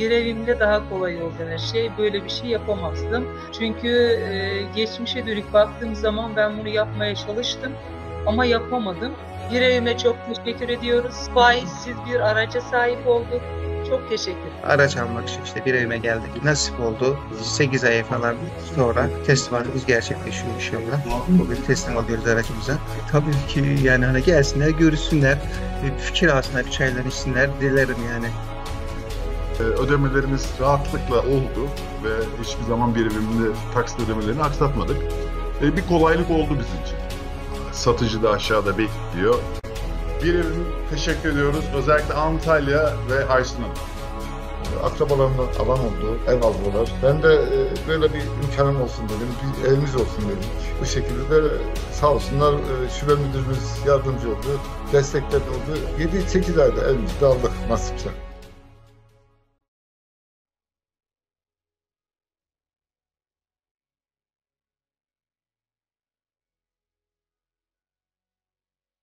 bir evimde daha kolay oldu her şey. Böyle bir şey yapamazdım. Çünkü geçmişe dönük baktığım zaman ben bunu yapmaya çalıştım ama yapamadım. Bir evime çok teşekkür ediyoruz. Faizsiz bir araca sahip olduk. Çok teşekkür ederim. Araç almak için işte bir evime geldik. Nasip oldu. 8 ay falan sonra teslimatımız gerçekleşiyor inşallah. Bugün teslim alıyoruz aracımıza. Tabii ki yani hani gelsinler, görüşsünler, fikir alsınlar, bir çaylar içsinler dilerim yani. Ödemelerimiz rahatlıkla oldu ve hiçbir zaman bir evimde taksit ödemelerini aksatmadık. Bir kolaylık oldu bizim için. Satıcı da aşağıda bekliyor. Bir evim teşekkür ediyoruz. Özellikle Antalya ve Aysun Hanım. Akrabalarımdan alan oldu, ev aldılar. Ben de böyle bir imkanım olsun dedim, bir evimiz olsun dedik. Bu şekilde de sağ olsunlar şube müdürümüz yardımcı oldu, destekler oldu. 7-8 ayda evimizi de aldık nasipse.